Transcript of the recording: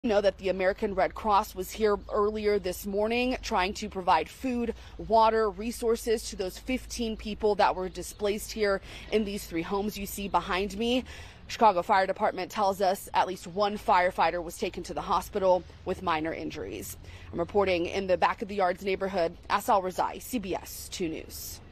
Know that the American Red Cross was here earlier this morning trying to provide food, water, resources to those 15 people that were displaced here in these 3 homes you see behind me. Chicago Fire Department tells us at least 1 firefighter was taken to the hospital with minor injuries. I'm reporting in the Back of the Yards neighborhood. Asal Razai, CBS 2 News.